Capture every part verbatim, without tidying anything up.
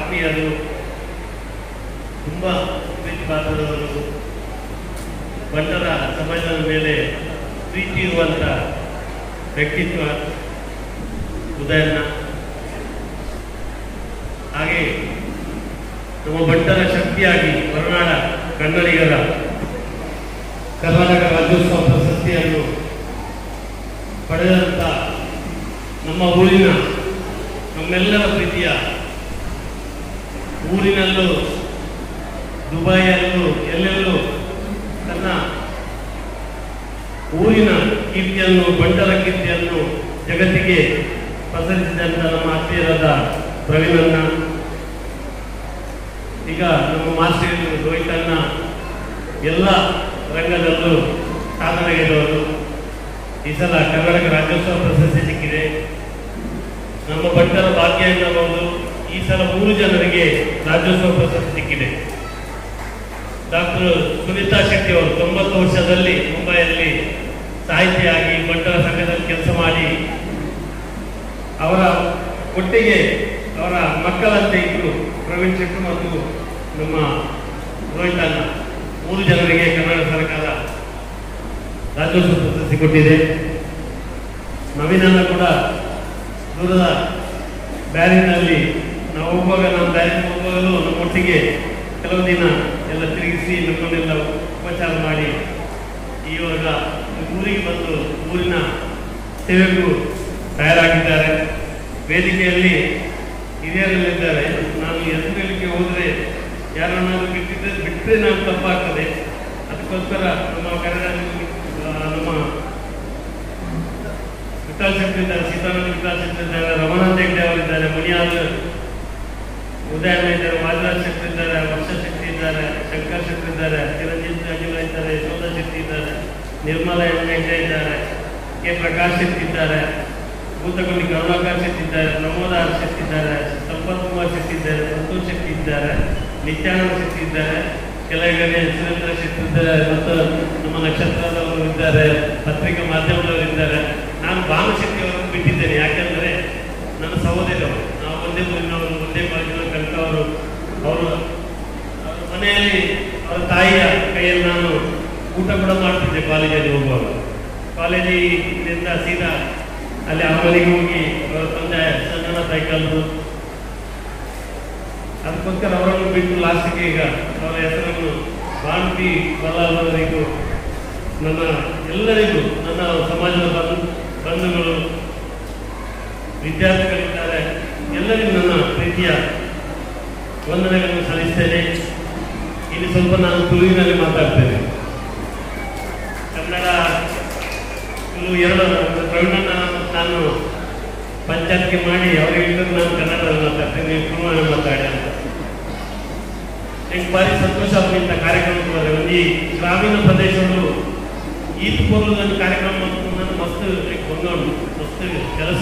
ಆತ್ಮೀಯರು, ತುಂಬ ಪ್ರೀತಿಪಾತ್ರದವರು, ಬಂಟರ ಸಮಾಜದ ಮೇಲೆ ಪ್ರೀತಿ ಇರುವಂಥ ವ್ಯಕ್ತಿತ್ವ ಉದಯಣ್ಣ. ಹಾಗೆ ನಮ್ಮ ಬಂಟರ ಶಕ್ತಿಯಾಗಿ ಹೊರನಾಡ ಕನ್ನಡಿಗರ ಕರ್ನಾಟಕ ರಾಜ್ಯೋತ್ಸವ ಪ್ರಶಸ್ತಿಯನ್ನು ಪಡೆದಂಥ ನಮ್ಮ ಊರಿನ ನಮ್ಮೆಲ್ಲರ ಪ್ರೀತಿಯ ಊರಿನಲ್ಲೂ ದುಬೈಯಲ್ಲೂ ಎಲ್ಲೆಲ್ಲೂ ತನ್ನ ಊರಿನ ಕೀರ್ತಿಯನ್ನು ಬಂಟರ ಕೀರ್ತಿಯನ್ನು ಜಗತ್ತಿಗೆ ಪಸರಿಸಿದಂಥ ನಮ್ಮ ಆತ್ಮೀಯರಾದ ಪ್ರವೀಣಣ್ಣ, ಈಗ ನಮ್ಮ ಮಾಸ್ಟರ್ ರೋಹಿತಣ್ಣ ಎಲ್ಲ ರಂಗದಲ್ಲೂ ಸಾಧನೆಗೈದವರು. ಈ ಸಲ ಕರ್ನಾಟಕ ರಾಜ್ಯೋತ್ಸವ ಪ್ರಶಸ್ತಿ ಸಿಕ್ಕಿದೆ. ನಮ್ಮ ಬಂಟರ ಭಾಗ್ಯ ಎನ್ನಬಹುದು. ಈ ಸಲ ಮೂರು ಜನರಿಗೆ ರಾಜ್ಯೋತ್ಸವ ಪ್ರಶಸ್ತಿ ಸಿಕ್ಕಿದೆ. ಡಾಕ್ಟರ್ ಸುನೀತಾ ಶೆಟ್ಟಿ ಅವರು ತೊಂಬತ್ತು ವರ್ಷದಲ್ಲಿ ಮುಂಬೈಯಲ್ಲಿ ಸಾಹಿತಿಯಾಗಿ ಬಂಟರ ಸಂಘದಲ್ಲಿ ಕೆಲಸ ಮಾಡಿ ಅವರ ಒಟ್ಟಿಗೆ ಅವರ ಮಕ್ಕಳಂತೆ ಇಬ್ಬರು ಪ್ರವೀಣ್ ಶೆಟ್ಟಿ ಮತ್ತು ನಮ್ಮ ರೋಹಿತಣ್ಣ ಮೂರು ಜನರಿಗೆ ಕರ್ನಾಟಕ ಸರ್ಕಾರ ರಾಜ್ಯೋತ್ಸವ ಪ್ರಶಸ್ತಿ ಕೊಟ್ಟಿದೆ. ನವೀನನ್ನ ಕೂಡ ದೂರದ ಬ್ಯಾರಿನಲ್ಲಿ ನಾವು ಹೋಗುವಾಗ ನಮ್ಮ ಬ್ಯಾರಿನ ಹೋಗುವಾಗಲೂ ನಮ್ಮೊಟ್ಟಿಗೆ ಕೆಲವು ದಿನ ಎಲ್ಲ ತಿರುಗಿಸಿ ನಮ್ಮನ್ನೆಲ್ಲ ಉಪಚಾರ ಮಾಡಿ ಇವಾಗ ಊರಿಗೆ ಬಂದು ಊರಿನ ಸೇವೆಗೂ ತಯಾರಾಗಿದ್ದಾರೆ. ವೇದಿಕೆಯಲ್ಲಿ ಹಿರಿಯರಲ್ಲಿದ್ದಾರೆ. ನಾನು ಹೆಸರುಗಳಿಗೆ ಹೋದರೆ ಯಾರನ್ನಾದ್ರೂ ಬಿಟ್ಟಿದ್ದರೆ ಬಿಟ್ಟರೆ ನಾನು ತಪ್ಪಾಗ್ತದೆ. ಅದಕ್ಕೋಸ್ಕರ ನಮ್ಮ ಕನ್ನಡ ನಮ್ಮ ವಿಠಲ್ ಶೆಟ್ಟಿ ಇದ್ದಾರೆ, ಸೀತಾರಾಮ ವಿಠಲ್ ಶೆಟ್ಟಿ ಇದ್ದಾರೆ, ರಮಾನಂದ ಹೆಗ್ಡೆ ಅವರಿದ್ದಾರೆ, ಮಣಿಯಾದ ಉದಯಣ್ಣ ಇದ್ದಾರೆ, ವಾಜರಾಜ್ ಶೆಟ್ಟಿ ಇದ್ದಾರೆ, ವರ್ಷ ಶೆಟ್ಟಿ ಇದ್ದಾರೆ, ಶಂಕರ್ ಶೆಟ್ಟಿ ಇದ್ದಾರೆ, ಚಿರಂಜೀವಿ ಅಜುಲ ಇದ್ದಾರೆ, ಯಶೋಧ ಶೆಟ್ಟಿ ಇದ್ದಾರೆ, ನಿರ್ಮಲಾ ಹೆಗ್ಡೆ ಇದ್ದಾರೆ, ಕೆ ಪ್ರಕಾಶ್ ಶೆಟ್ಟಿ ಇದ್ದಾರೆ, ಭೂತಗೊಂಡಿ ಕರುಣಾಕರ್ ಶೆಟ್ಟಿ ಇದ್ದಾರೆ, ಪ್ರಮೋದಾರ್ ಶೆಟ್ಟಿ ಇದ್ದಾರೆ, ಸಂಪತ್ ಕುಮಾರ್ ಶೆಟ್ಟಿ ಇದ್ದಾರೆ, ಸಂತೋಷ್ ಶೆಟ್ಟಿ ಇದ್ದಾರೆ, ನಿತ್ಯಾನಂದ ಶೆಟ್ಟಿ ಇದ್ದಾರೆ, ಕೆಲಗಡೆ ಸುರೇಂದ್ರ ಶೆಟ್ಟಿ ಇದ್ದಾರೆ ಮತ್ತು ನಮ್ಮ ನಕ್ಷತ್ರದವರು ಇದ್ದಾರೆ, ಪತ್ರಿಕಾ ಮಾಧ್ಯಮದವರು ಇದ್ದಾರೆ. ನಾನು ಭಾನುಶೆಟ್ಟಿ ಅವರನ್ನು ಬಿಟ್ಟಿದ್ದೇನೆ. ಯಾಕೆಂದರೆ ನನ್ನ ಸಹೋದರರು, ನಾವು ಒಂದೇ ಊರಿನವರು, ಒಂದೇ ಕಾಲೇಜಿನಲ್ಲಿ ಕಲಿತವರು. ಅವರು ಮನೆಯಲ್ಲಿ ಅವರ ತಾಯಿಯ ಕೈಯಲ್ಲಿ ನಾನು ಊಟ ಕೂಡ ಮಾಡ್ತಿದ್ದೆ ಕಾಲೇಜಲ್ಲಿ ಹೋಗುವಾಗ. ಕಾಲೇಜಿನಿಂದ ಸೀದಾ ಅಲ್ಲಿ ಅವರಿಗೆ ಹೋಗಿ ಅವರ ತಂದೆ ಸಂಜನಾ ಸೈಕಲ್ರು. ಅದಕ್ಕೋಸ್ಕರ ಅವರನ್ನು ಬಿಟ್ಟು ಲಾಸ್ಟಿಗೆ ಈಗ ಅವರ ಹೆಸರನ್ನು ಬಾಂಟಿ ಬಲ್ಲಾಳವರಿಗೂ ನನ್ನ ಎಲ್ಲರಿಗೂ ನನ್ನ ಸಮಾಜದ ಬಂಧು ಬಂಧುಗಳು ವಿದ್ಯಾರ್ಥಿಗಳಿದ್ದಾರೆ, ಎಲ್ಲರಿಗೂ ನನ್ನ ಪ್ರೀತಿಯ ವಂದನೆಗಳನ್ನು ಸಲ್ಲಿಸ್ತೇನೆ. ಇಲ್ಲಿ ಸ್ವಲ್ಪ ನಾನು ತುಳುವಿನಲ್ಲಿ ಮಾತಾಡ್ತೇನೆ. ಕನ್ನಡ ತುಳು ಎರಡು ಪ್ರವೀಣನ ನಾನು ಪಂಚಾಯತ್ಗೆ ಮಾಡಿ ಅವರಿಗೆ ನಾನು ಕನ್ನಡದಲ್ಲಿ ಮಾತಾಡ್ತೇನೆ, ತುಳುವಾಗಿ ಮಾತಾಡಿ ಅಂತ. ನಂಗೆ ಭಾರಿ ಸಂತೋಷ ಇಂಥ ಕಾರ್ಯಕ್ರಮಕ್ಕೆ ಬಂದರೆ. ಒಂದು ಈ ಗ್ರಾಮೀಣ ಪ್ರದೇಶಗಳು ಈದ್ ಪೂರ್ವದಲ್ಲಿ ಕಾರ್ಯಕ್ರಮ ನಾನು ಮಸ್ತ್ ಕೊಂಡೋಡು ಮಸ್ತ್ ಕೆಲಸ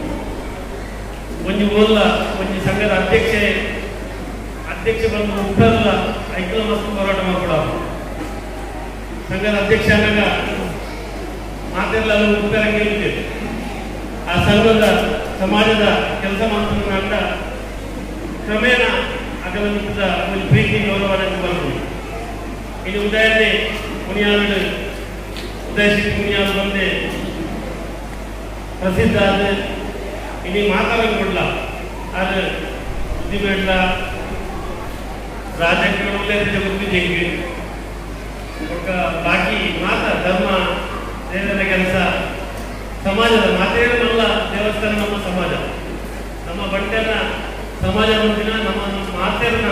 ಒಂದು ಓಲ್ಲ ಒಂದು ಸಂಘದ ಅಧ್ಯಕ್ಷೆ ಅಧ್ಯಕ್ಷ ಬಂದು ಉತ್ತರಲ್ಲ ಐಕಲ ಮಸ್ತ್ ಹೋರಾಟ ಮಾಡ್ಕೊಡ ಸಂಘದ ಅಧ್ಯಕ್ಷ ಆದಾಗ ಮಾತೆಲ್ಲ ಉತ್ತರ ಗೆಲ್ತೇವೆ. ಆ ಸಂಘದ ಸಮಾಜದ ಕೆಲಸ ಮಾಡ್ತಾನೆ ಅಂತ ಕ್ರಮೇಣ ಆಗಲಿದ್ದ ಒಂದು ಪ್ರೀತಿ ಗೌರವವನ್ನು ಬರ್ಬೋದು. ಇದು ಉದಯನ್ನೇ ಮುನಿಯಾದ ಉದಯ ಶ್ರೀ ಮುನಿಯಾದ ಬಂದೆ ಪ್ರಸಿದ್ಧ ಆದ ಇನ್ನು ಮಾತಾಡೋದು ಕೊಡಲ್ಲ. ಆದರೆ ಬುದ್ಧಿ ಬೇಡ, ರಾಜಕೀಯ ಒಳ್ಳೆಯ ಬುದ್ಧಿ ಜಂಗಿ ಒಕ್ಕ ಬಾಕಿ ಮಾತ ಧರ್ಮ ದೇವರ ಕೆಲಸ ಸಮಾಜದ ಮಾತೇನಲ್ಲ. ದೇವಸ್ಥಾನ ನಮ್ಮ ಸಮಾಜ, ನಮ್ಮ ಬಂಟೆನ ಸಮಾಜ ಬಂದಿನ ನಮ್ಮ ಮಾತೇರನ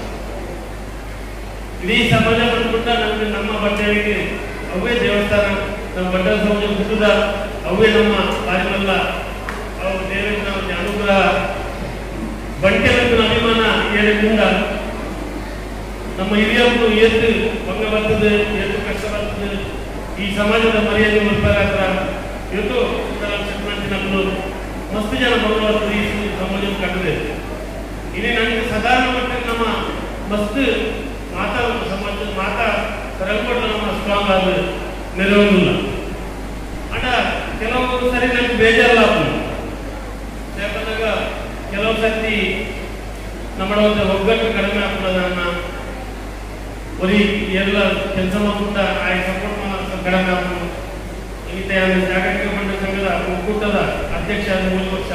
ಇಡೀ ಸಮಾಜ ಬಂದ್ಬಿಟ್ಟ ನಮಗೆ ನಮ್ಮ ಬಂಟೆಗೆ ಅವೇ ದೇವಸ್ಥಾನ. ನಮ್ಮ ಬಂಟ ಸಮಾಜ ಹುಟ್ಟುದ ಅವೇ ನಮ್ಮ ಕಾರ್ಯವಲ್ಲ. ಅವು ದೇವರ ಅನುಗ್ರಹ ಬಂಟೆಗಳ ಅಭಿಮಾನ ಏನಿಂದ ನಮ್ಮ ಹಿರಿಯರು ಎಷ್ಟು ಭಂಗ ಬರ್ತದೆ, ಎಷ್ಟು ಕಷ್ಟ ಬರ್ತದೆ. ಈ ಸಮಾಜದ ಮರ್ಯಾದೆ ಬರ್ತಾರ ಇವತ್ತು ನಮ್ಮನ್ನು ಮಸ್ತು ಜನ ಬರುವಂಥದ್ದು ಈ ಸಮಾಜ ಕಟ್ಟದೆ. ಇಲ್ಲಿ ನನಗೆ ಸಾಧಾರಣ ಮಟ್ಟಕ್ಕೆ ನಮ್ಮ ಮಸ್ತ್ ಮಾತಾ ಸಮಾಜದ ಮಾತಾ ಸರಲ್ಪಟ್ಟ ನಮ್ಮ ಸ್ಟ್ರಾಂಗ್ ಆದ ನೆರವೇರಿಲ್ಲ ಅಟ ಕೆಲವು ಸರಿ ನನಗೆ ಬೇಜಾರಲ್ಲ. ಯಾಕಂದಾಗ ಕೆಲವು ಸರ್ತಿ ನಮ್ಮ ಒಂದು ಒಗ್ಗಟ್ಟು ಕಡಿಮೆ ಆಗ್ತದನ್ನ ಬರೀ ಎಲ್ಲ ಕೆಲಸ ಮಾಡ್ಕೊಂಡ ಆಯ್ ಸಪೋರ್ಟ್ ಕಡಿಮೆ ಆಗ್ತದೆ. ಇಂಥ ಜಾಗತಿಕ ಮಂಡಳ ಸಂಘದ ಒಕ್ಕೂಟದ ಅಧ್ಯಕ್ಷ ಆದ ಮೂರು ವರ್ಷ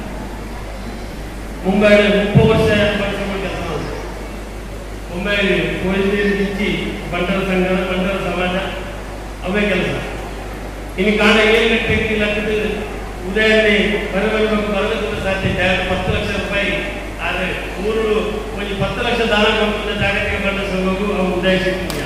ಮುಂಬೈಲಿ ಮುಪ್ಪತ್ತು ವರ್ಷ ಪರಿಶ್ರಮ ಕೆಲಸ ಮಾಡಿದೆ. ಮುಂಬೈಲಿ ಪೊಲೀಸ್ ಇಚ್ಚಿ ಬಂಡರ ಸಂಘ ಬಂಡರ ಸಮಾಜ ಅವೇ ಕೆಲಸ. ಇನ್ನು ಕಾರಣ ಏನು ಟೆಕ್ನಿಕ್ ಆಗ್ತದೆ ಉದಯನ್ನೇ ಬರಬೇಕು ಬರಬೇಕು ಸಾಧ್ಯ ಹತ್ತು ಲಕ್ಷ ರೂಪಾಯಿ ಆದರೆ ಊರು ಒಂದು ಹತ್ತು ಲಕ್ಷ ದಾನ ಕೊಡ್ತಿದ್ದ ಜಾಗತಿಕ ಬಂಡರ ಸಂಘಕ್ಕೂ ಅವ್ರು ಉದಯ ಸಿಗ್ತಿದ್ದ.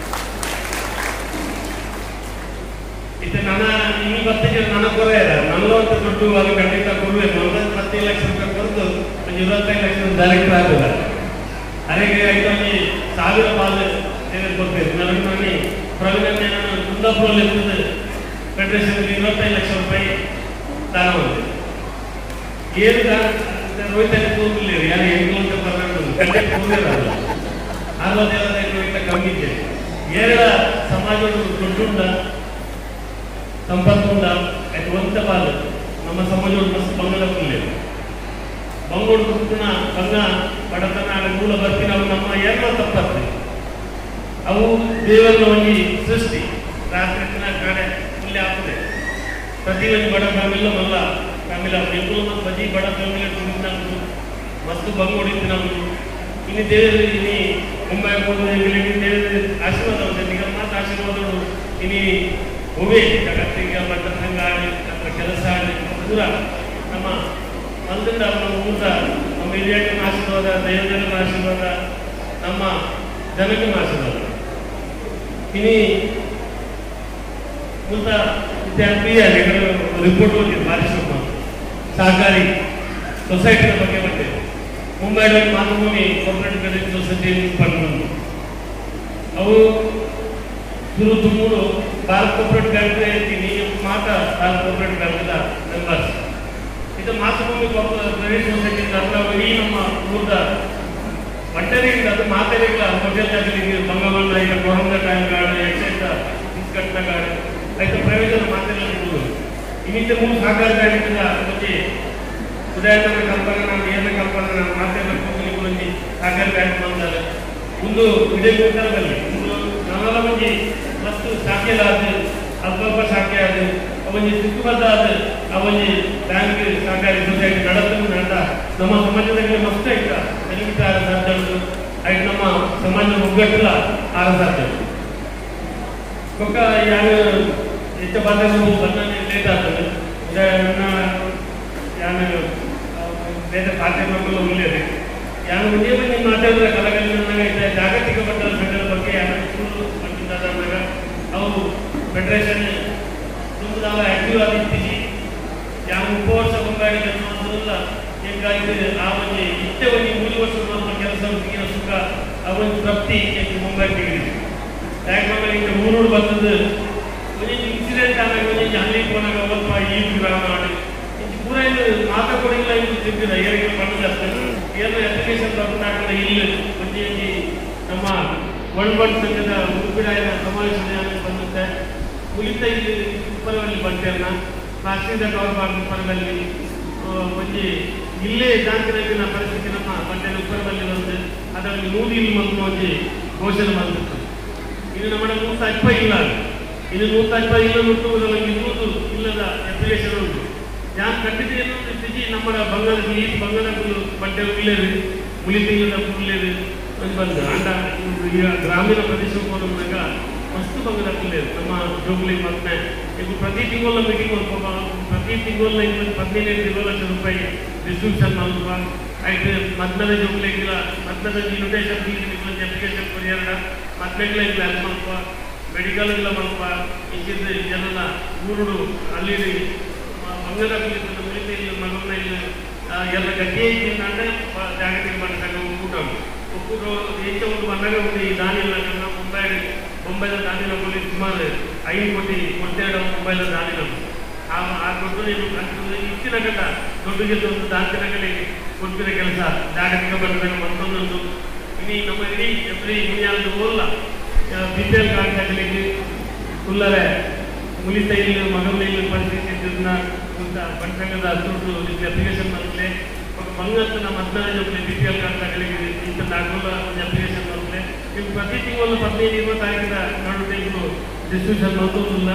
ಇದು ನನ್ನ ಈ ಬತ್ತಿಗೆ ನನ್ನ ಕೊರೆ ನಲ್ವತ್ತು ದುಡ್ಡು ಅದು ಖಂಡಿತ ಕೊಡಬೇಕು. ನಲ್ವತ್ತು ಹತ್ತೈದು ಲಕ್ಷ ರೂಪಾಯಿ ಕೊಟ್ಟು ಒಂದು ಇಪ್ಪತ್ತೈದು ಲಕ್ಷ ಡೈರೆಕ್ಟರ್ ಆಗುವ ಅದಕ್ಕೆ ಐದು ಸಾವಿರ ಪಾಲು ತೆಗೆದುಕೊಡ್ಬೇಕು. ನನಗೆ ನಾನು ಪ್ರವೀಣನ್ನೇ ನಾನು ಕುಂದಾಪುರಲ್ಲಿ ಇರ್ತದೆ ಫೆಡರೇಷನ್ಗೆ ಇಪ್ಪತ್ತೈದು ಲಕ್ಷ ರೂಪಾಯಿ ದಾನ ಮಾಡಿದೆ. ಏನು ರೋಹಿತಲ್ಲಿ ತೋರಿಲ್ಲ ಯಾರು ಎಂಟು ಅಂತ ಬರಬೇಕು ಖಂಡಿತ ತೋರಿಲ್ಲ ಅರವತ್ತೈವತ್ತೈದು ಕಮ್ಮಿ ಇದೆ. ಏಳ ಸಮಾಜದ ದುಡ್ಡುಂಡ ಸಂಪತ್ತುಂಡ ಅದು ಒಂದ ಪಾಲು ನಮ್ಮ ಸಮಾಜದ ಮಸ್ತ್ ಬಂಗಡಕ್ಕಿಲ್ಲ ಬಂಗೋಡು ದುಡ್ಡಿನ ಬಂಗ ಬಡತನ ಮೂಲ ಬರ್ತೀನಿ ಅವು ನಮ್ಮ ಏನೋ ತಪ್ಪತ್ತೆ. ಅವು ದೇವರ ಒಂದು ಸೃಷ್ಟಿ ರಾತ್ರಿ ಕಾಡೆ ಇಲ್ಲಿ ಆಗ್ತದೆ. ಪ್ರತಿ ಒಂದು ಬಡ ಫ್ಯಾಮಿಲಿ ಮಲ್ಲ ಫ್ಯಾಮಿಲಿ ಬೆಂಗಳೂರು ಮತ್ತು ಬಜಿ ಬಡ ಫ್ಯಾಮಿಲಿ ನಮ್ಮದು ಮಸ್ತ್ ಬಂಗ್ ಹೊಡಿತು ನಮ್ಮದು. ಇನ್ನು ದೇವರು ಇನ್ನು ಮುಂಬೈ ಹೋಗೋದು ದೇವರ ಆಶೀರ್ವಾದ ಈಗ ಮಾತು ಆಶೀರ್ವಾದಗಳು ಇನ್ನು ಹೋಗಿ ಜಗತ್ತಿಗೆ ಬಡ್ಡ ಸಂಘ ಆಡಿ ಅಥವಾ ಕೆಲಸ ಆಡಿ ಪೂರ ನಮ್ಮ ಮಂದಿರ ನಮ್ಮ ಊಟ ನಮ್ಮ ಹಿರಿಯಕ್ಕನ ಆಶೀರ್ವಾದ ದೈವಜನ ಆಶೀರ್ವಾದ ನಮ್ಮ ಜನಕನ ಆಶೀರ್ವಾದ. ಇನ್ನು ಮುಂತ ವಿದ್ಯಾರ್ಥಿಯ ರಿಪೋರ್ಟ್ ಹೋಗಿದೆ ಬಾರಿಶ್ರಮ ಸಹಕಾರಿ ಸೊಸೈಟಿಯ ಬಗ್ಗೆ ಬರ್ತೇವೆ. ಮುಂಬೈನಲ್ಲಿ Matrubhumi cooperative credit society fund ಅವು ಶುರು ತುಮೂರು ಭಾರತ್ ಕೋಆಪರೇಟಿವ್ ಬ್ಯಾಂಕ್ ಹೇಳ್ತೀನಿ ಮಾತ್ರ ಭಾರತ್ ಕೋಆಪರೇಟಿವ್ ಬ್ಯಾಂಕದ ಮೆಂಬರ್ಸ್. ಇದು ಮಾತೃಭೂಮಿ ಕ್ರೆಡಿಟ್ ಸೊಸೈಟಿ ಇಡೀ ನಮ್ಮ ಊರದ ಒಟ್ಟರಿಗೆ ಅದು ಮಾತಾಡಿಲ್ಲ ಹೋಟೆಲ್ ಜಾಗಲಿಗೆ ಬಂಗಮಂಡ ಈಗ ಕೊರಂಗ ಟೈಮ್ ಗಾರ್ಡ್ ಎಕ್ಸೈಸ್ ಬಿಸ್ಕಟ್ನ ಗಾರ್ಡ್ అయితే ప్రయోజనం మాత్రమే ఉంటుంది. ఇనితే మూడు సహకార బ్యాంకుల వచ్చి ఉదయతన కల్పన ఏన కల్పన మాత్రమే కొన్ని సహకార బ్యాంక్ ಬಂದಲ್ಲ. ముందు ವಿಜಯಪುರದಲ್ಲಿ ముందు ನಮ್ಮಲ ಮಂದಿ ಮಸ್ತ್ ಶಾಖೆಲಾದ ಅಲ್ಪ ಶಾಖೆ ಆದ ಅವನಿ ಸುತ್ತಮುತ್ತಾದ ಅವನಿ ಬ್ಯಾಂಕ್ ಸಹಕಾರಿ ಸೊಸೈಟಿ ನಡೆದು ನಡ ನಮ್ಮ ಸಮಾಜದಲ್ಲಿ ಮಸ್ತ್ ಐತ ಬೆನಿಫಿಟ್ ಸಾಧ್ಯಗಳು ಐ ನಮ್ಮ ಸಮಾಜ ಒಗ್ಗಟ್ಟಲ್ಲ ಆರ ಸಾಧ್ಯ ಒಕ್ಕ ಯಾರು ಹೆಚ್ಚು ಬಾಧಗಳು ಬಂದಾನೆ ಲೇಟ್ ಆಗ್ತದೆ. ಯಾನು ಬೇರೆ ಕಾರ್ಯಕ್ರಮಗಳು ಒಳ್ಳೆಯದು ಯಾನು ಒಂದೇ ಮಂದಿ ಮಾತಾಡಿದ್ರೆ ಕಲಗಲಿನಾಗ ಜಾಗತಿಕ ಮಟ್ಟದ ಸಂಘದ ಬಗ್ಗೆ ಯಾರು ಸುಳ್ಳು ಬಂದಿದ್ದಾಗ ಅವರು ಫೆಡರೇಷನ್ ತುಂಬದಾಗ ಆಕ್ಟಿವ್ ಆಗಿರ್ತೀವಿ ಯಾವ ಉಪವಾಸ ಬಂಗಾಡಿ ಅನ್ನೋದಿಲ್ಲ. ಹೀಗಾಗಿ ಆ ಒಂದು ಇಷ್ಟೇ ಒಂದು ಮೂರು ವರ್ಷ ಕೆಲಸ ಸುಖ ಆ ಒಂದು ತೃಪ್ತಿ ಮುಂಬೈ ತೆಗೆದಿದೆ. ಯಾಕಂದ್ರೆ ಈಗ ಊರೂರು ಬಂದದ್ದು ಒಂದು ಇನ್ಸಿಡೆಂಟ್ ಆದಾಗ ಒಂದು ಅಲ್ಲಿ ಹೋದಾಗ ಅವಲ್ಪ ಈ ಗ್ರಾಮ ಮಾಡಿ ಪೂರ ಇದು ಮಾತಾಡೋದಿಲ್ಲ ಇದು ತಿಂದಿಲ್ಲ ಏರಿಗೆ ಬಂದಾಗ್ತದೆ ಏನು ಅಪ್ಲಿಕೇಶನ್ ಬರ್ಕೊಂಡಾಗ ಇಲ್ಲಿ ಒಂದು ನಮ್ಮ ವರ್ಲ್ಡ್ ವರ್ಲ್ಡ್ ಸಂಘದ ಉಡುಪಿರಾಯನ ಸಮಾವೇಶನ ಬಂದುತ್ತೆ ಉಳಿತ ಇಲ್ಲಿ ಉಪ್ಪರದಲ್ಲಿ ಬಂಟೆಯನ್ನ ರಾಷ್ಟ್ರೀಯ ಗೌರವ ಉಪ್ಪರದಲ್ಲಿ ಒಂದು ಇಲ್ಲೇ ಜಾಂತಿನ ಪರಿಸ್ಥಿತಿ ನಮ್ಮ ಬಂಟೆಯಲ್ಲಿ ಉಪ್ಪರದಲ್ಲಿ ಬಂದು ಅದರಲ್ಲಿ ನೂರು ಇಲ್ಲಿ ಬಂದು ಒಂದು ಘೋಷಣೆ ಬಂದಿತ್ತು. ಇದು ನಮ್ಮ ನೂರ ಅಲ್ಪ ಇಲ್ಲ ಇದು ನೂರ ಅಲ್ಪ ಇಲ್ಲ ಉಂಟು ನಮಗೆ ಇನ್ನೂರು ಇಲ್ಲದ ಅಪ್ಲಿಕೇಶನ್ ಉಂಟು. ಯಾರು ಕಟ್ಟಿದೆ ಸ್ಥಿತಿ ನಮ್ಮ ಬಂಗಾಳ ಈ ಬಂಗಾಳ ಬಟ್ಟೆ ಉಳ್ಳೇದು ಮುಳಿತಿಲ್ಲದ ಉಳ್ಳೇದು ಅದು ಬಂದು ಅಂಡ ಈಗ ಗ್ರಾಮೀಣ ಪ್ರದೇಶಕ್ಕೆ ಹೋದಾಗ ಮಸ್ತು ಬಂಗಾಳ ಉಳ್ಳೇದು ನಮ್ಮ ಜೋಗುಲಿ ಮತ್ತೆ ಈಗ ಪ್ರತಿ ತಿಂಗಳ ಮೀಟಿಂಗ್ ಪ್ರತಿ ತಿಂಗಳ ಹದಿನೈದು ಇರುವತ್ತು ಲಕ್ಷ ರೂಪಾಯಿ ಡಿಸ್ಟ್ರಿಬ್ಯೂಷನ್ ಮಾಡುವ ಆಯ್ತು. ಮದ್ನದ ಜೋಗುಲಿಗಿಲ್ಲ ಮದ್ನದ ಇನ್ವಿಟೇಷನ್ ಅಪ್ಲಿಕೇಶನ್ ಪರಿಹಾರ ಮದ್ಮೆಗಳ ಇಲ್ಲ ಅದು ಮಾಡುವ ಮೆಡಿಕಲ್ ಇಲ್ಲ ಮಾಡುವ ಇಂಚಿದ ಜನನ ಊರು ಅಲ್ಲಿ ಮಂಗಲ ಮಿಲಿಟರಿ ಮಗನ ಇಲ್ಲ ಎಲ್ಲ ಗಟ್ಟಿಯೇ ಅಂದ್ರೆ ಜಾಗತಿಕ ಮಟ್ಟದಾಗ ಒಕ್ಕೂಟ ಒಕ್ಕೂಟ ಹೆಚ್ಚು ಒಂದು ಬಂದಾಗ ಒಂದು ಈ ದಾನಿಲ್ಲ ನಮ್ಮ ಮುಂಬೈ ಮುಂಬೈದ ದಾನಿಲ ಬೋಲಿ ಸುಮಾರು ಐದು ಕೋಟಿ ಕೊಡ್ತೇವೆ ಮುಂಬೈದ ದಾನಿಲ ಆ ಆ ದೊಡ್ಡ ಇಚ್ಚಿನ ಗಂಟ ದೊಡ್ಡ ಒಂದು ದಾಂತಿನಗಲಿ ಕೊಡ್ತಿರೋ ಕೆಲಸ ಜಾಗತಿಕ ಮಟ್ಟದಾಗ ಮತ್ತೊಂದೊಂದು ಇನ್ನು ನಮ್ಮ ಇಡೀ ಎವ್ರಿ ಮುಂಜಾನೆ ಓಲ್ಲ ಬಿ ಪಿ ಎಲ್ ಕಾರ್ಡ್ ಆಗಲಿಕ್ಕೆ ಕುಲ್ಲರೆ ಮುಲಿತೈಲು ಮಗಲಿಲ್ಲ ಪರಿಸ್ಥಿತಿ ಬಂಟಂಗದ ದುಡ್ಡು ಅಪ್ಲಿಕೇಶನ್ ಬಂದರೆ ಮಂಗತ್ತಿನ ಮಧ್ಯಾಹ್ನ ಬಿ ಪಿ ಎಲ್ ಕಾರ್ಡ್ ತಗಲಿಗೆ ಇಂಥ ನಾಲ್ಕು ಅಪ್ಲಿಕೇಶನ್ ಬರ್ತದೆ ನೀವು ಪ್ರತಿ ತಿಂಗಳು ಹದಿನೈದು ಇಪ್ಪತ್ತು ತಾರೀಕಿನ ನಡು ತಿಂಗಳು ಡಿಸ್ಟ್ರಿಬ್ಯೂಷನ್ ನೋಡೋದಿಲ್ಲ.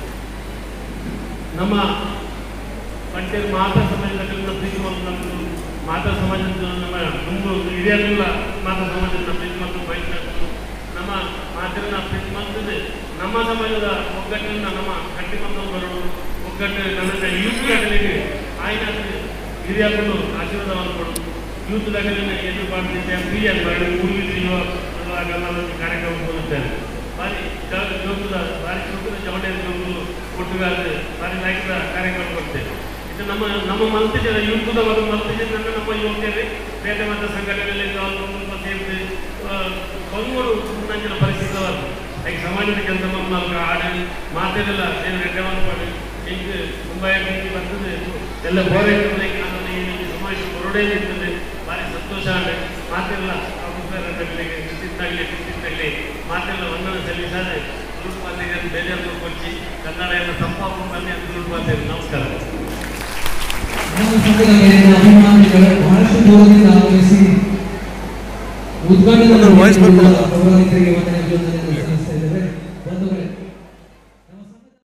ನಮ್ಮ ಪಂಚಾಯತ್ ಮಾತಾ ಸಮಾಜದ ಪ್ರೀತಿ ಮತ್ತು ಮಾತಾ ಸಮಾಜದ ನಮ್ಮ ತುಂಬ ಹಿರಿಯರೆಲ್ಲ ಮಾತಾ ಸಮಾಜದ ಪ್ರೀತಿ ಮತ್ತು ಬಯಸಬೇಕು. ನಮ್ಮ ಮಾತಿನ ಪ್ರೀತಿ ಮಾಡ್ತದೆ ನಮ್ಮ ಸಮಾಜದ ಒಗ್ಗಟ್ಟನ್ನು ನಮ್ಮ ಕಟ್ಟಿಕೊಂಡು ಬರೋದು ಒಗ್ಗಟ್ಟು ನನ್ನ ಯೂತ್ ದಾಖಲೆಗೆ ಆಯ್ನ ಹಿರಿಯರು ಆಶೀರ್ವಾದವನ್ನು ಕೊಡೋದು. ಯೂತ್ ದಾಖಲೆಯನ್ನು ಏನು ಮಾಡ್ತಿದ್ದೆ ಫ್ರೀಯಾಗಿ ಮಾಡಿ ಮೂರು ಕಾರ್ಯಕ್ರಮ ಹೋಗುತ್ತೇವೆ. ಭಾರಿ ಜೋಗದ ಭಾರಿ ಜೋಗದ ಚವಟೆ ಜೋಗಲು ಒಟ್ಟುಗಾದ್ರೆ ಭಾರಿ ನಾಯಕರ ಕಾರ್ಯಕ್ರಮ ಕೊಡ್ತೇವೆ. ಇದು ನಮ್ಮ ನಮ್ಮ ಮಲ್ತಿಜನ ಯುದ್ಧದ ಒಂದು ಮಲ್ತಿಜನ ನಮ್ಮ ಯುವಕರೇ ಬೇರೆ ಮತ ಸಂಘಟನೆಯಲ್ಲಿ ತುಂಬ ಸೇರಿದೆ ಬಂಗೋಡು ಮುಂದಿನ ಪರಿಸ್ಥಿತವಾದ ಈಗ ಸಮಾಜದ ಕೆಲಸ ನಮ್ಮ ಆಡಿ ಮಾತೆಲ್ಲ ಏನು ರೆಡ್ಡವನ್ನು ಮಾಡಿ ಹಿಂಗೆ ತುಂಬ ಬರ್ತದೆ ಎಲ್ಲ ಬೋರೆ ಸಮಾಜ ಹೊರಡೇ ಇರ್ತದೆ. ಭಾರಿ ಸಂತೋಷ ಆದರೆ ಮಾತೆಲ್ಲ ಆಫೀಸರ್ಗಳಿಗೆ ಕಿತ್ತಿದ್ದಾಗಲಿ ಕಿತ್ತಿದ್ದಾಗಲಿ ಮಾತೆಲ್ಲ ವಂದನೆ ಸಲ್ಲಿಸಾದೆ ದುರುಪಾತಿಗೆ ಬೇಜಾರು ಕೊಚ್ಚಿ ಕನ್ನಡ ಎಲ್ಲ ಸಂಪಾಪು ಬನ್ನಿ ಅಂತ ದುರುಪಾತಿಗೆ ನಮಸ್ಕಾರ. ಅಭಿಮಾನಿಗಳು ಬಹಳಷ್ಟು ದೂರದಿಂದ ಆಗಮಿಸಿ ಉದ್ಘಾಟನೆ